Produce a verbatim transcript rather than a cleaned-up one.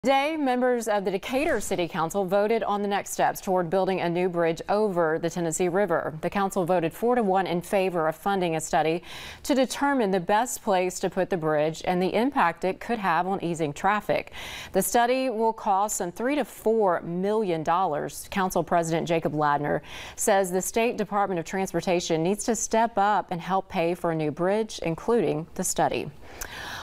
Today, members of the Decatur City Council voted on the next steps toward building a new bridge over the Tennessee River. The council voted four to one in favor of funding a study to determine the best place to put the bridge and the impact it could have on easing traffic. The study will cost some three to four million dollars. Council President Jacob Ladner says the State Department of Transportation needs to step up and help pay for a new bridge, including the study.